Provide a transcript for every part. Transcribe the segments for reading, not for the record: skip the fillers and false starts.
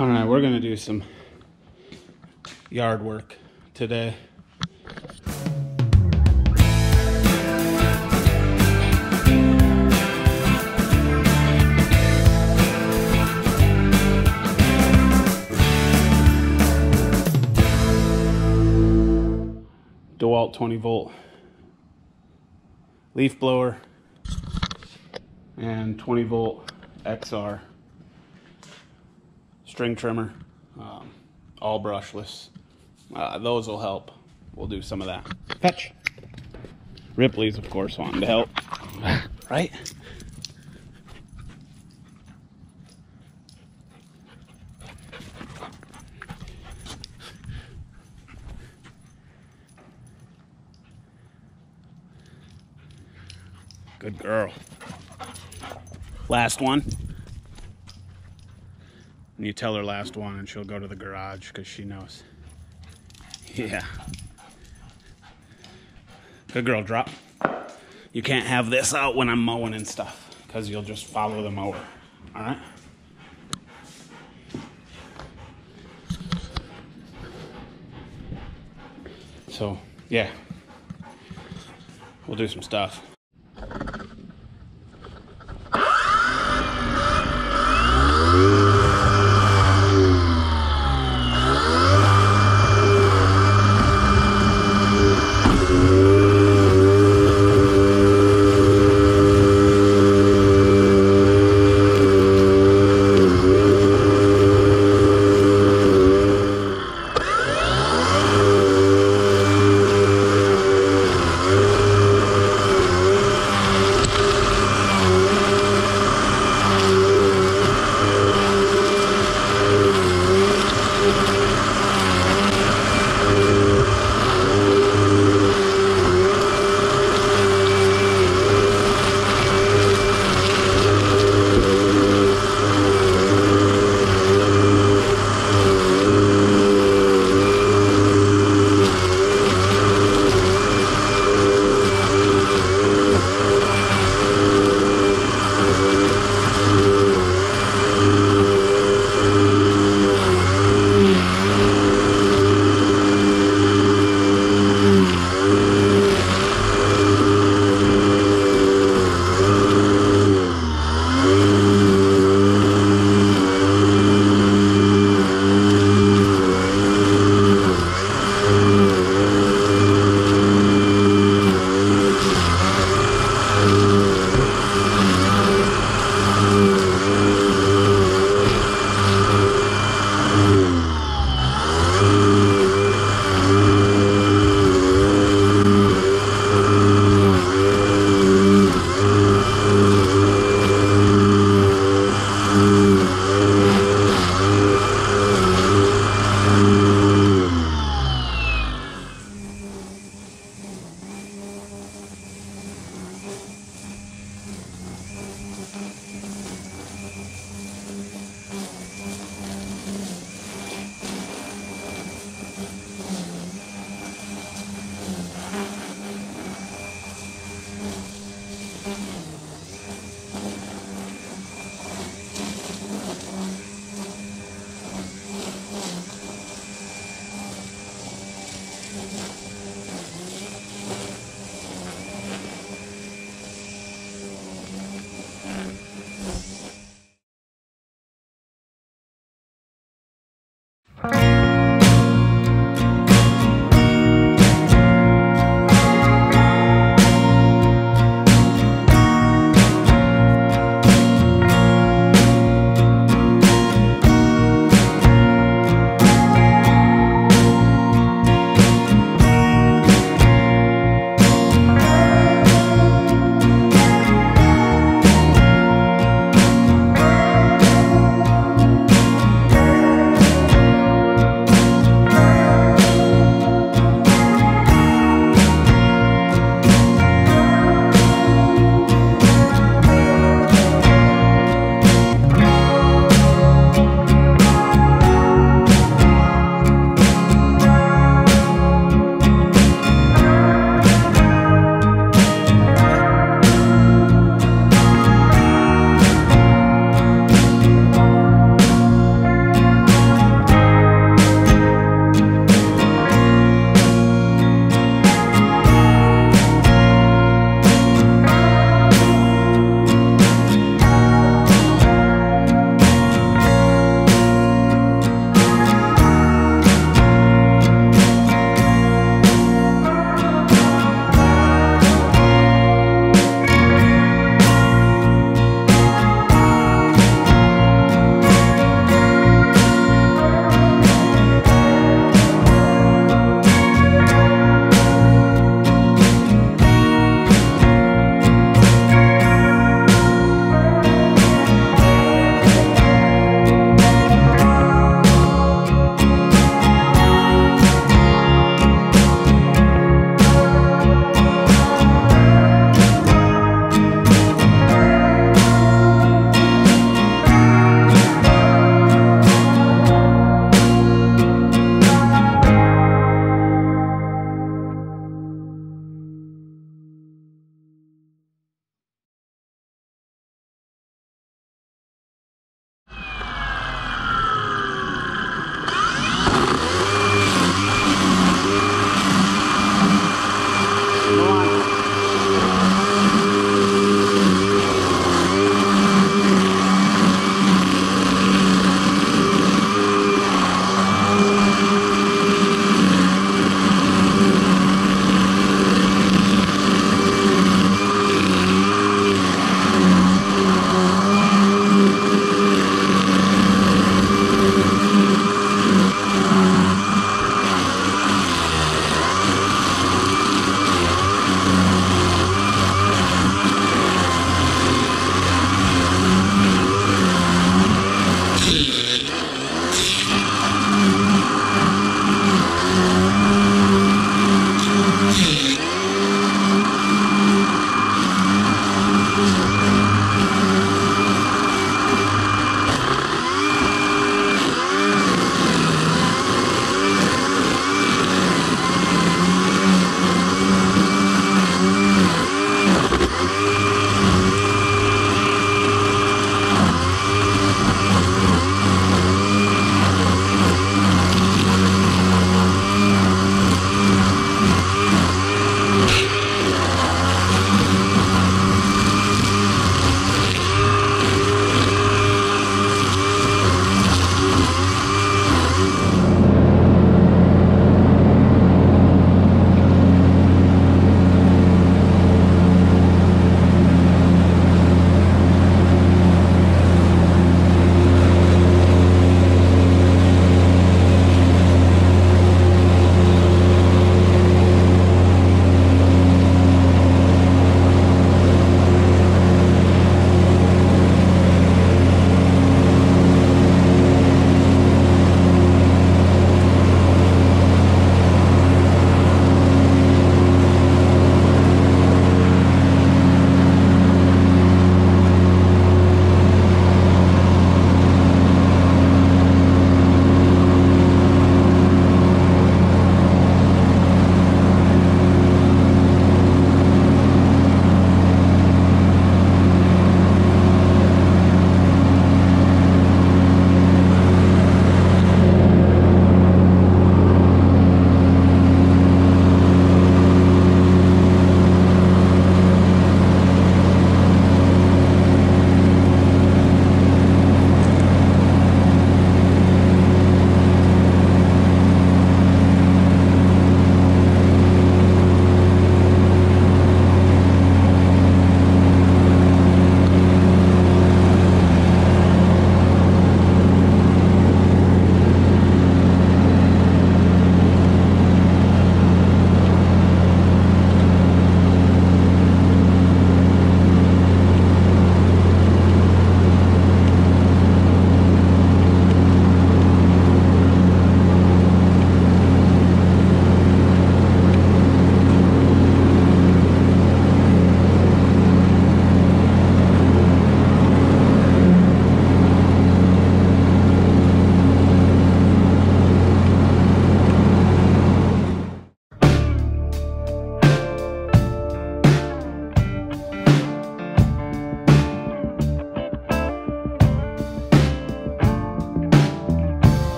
All right, we're gonna do some yard work today. Dewalt 20-volt leaf blower and 20-volt XR string trimmer, all brushless. Those will help. We'll do some of that. Fetch. Ripley's, of course, wanting to help, right? Good girl. Last one. And you tell her last one and she'll go to the garage because she knows. Yeah. Good girl, drop. You can't have this out when I'm mowing and stuff because you'll just follow the mower. All right? So, yeah. We'll do some stuff.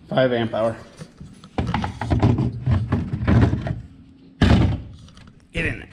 5 amp hour. Get in there.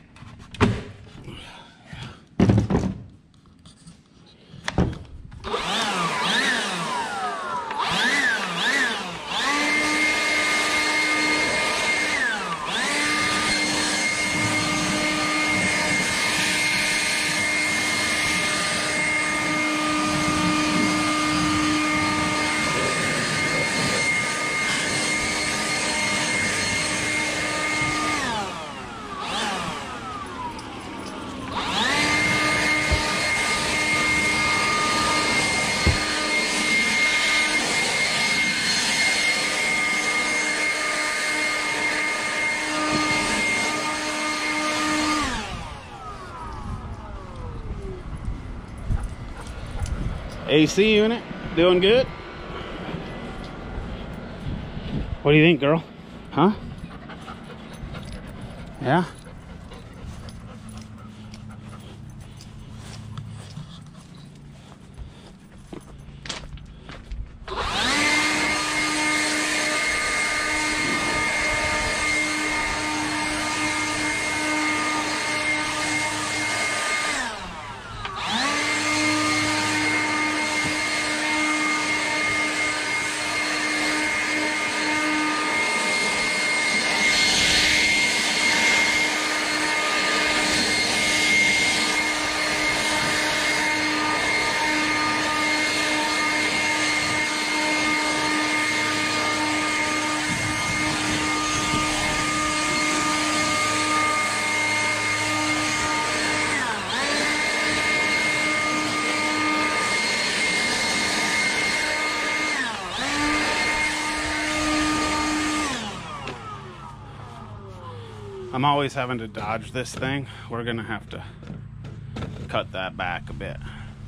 AC unit, doing good. What do you think, girl? Huh? Yeah? I'm always having to dodge this thing. We're gonna have to cut that back a bit.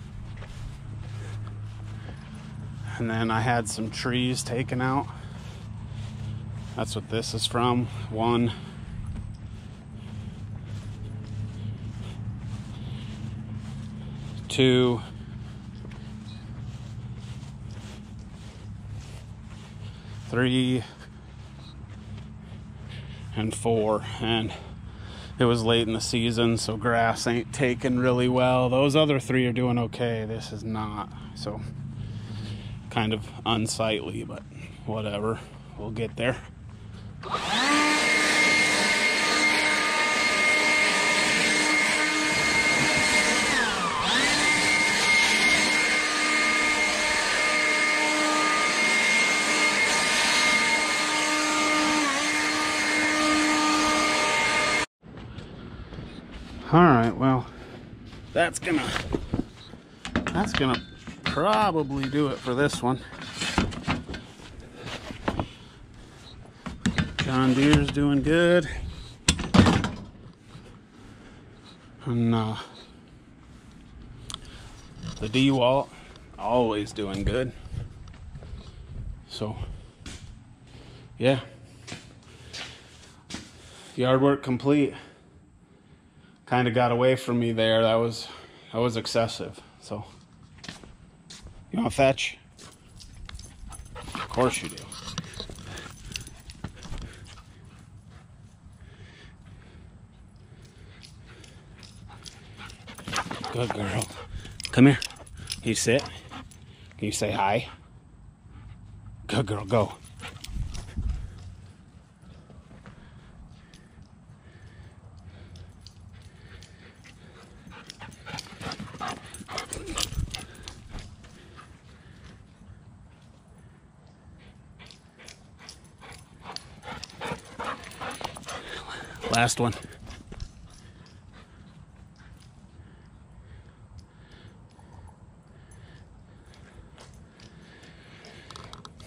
And then I had some trees taken out. That's what this is from. 1, 2, 3, and 4, and it was late in the season, so grass ain't taking really well. Those other 3 are doing okay. This is not, so kind of unsightly, but whatever, we'll get there. All right, well, that's gonna probably do it for this one. John Deere's doing good, and the Dewalt always doing good. So yeah, yard work complete. Kind of got away from me there. That was excessive. So you want to fetch? Of course you do. Good girl. Come here. Can you sit? Can you say hi? Good girl, go. Last one.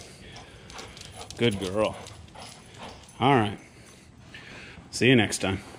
Good girl. All right. See you next time.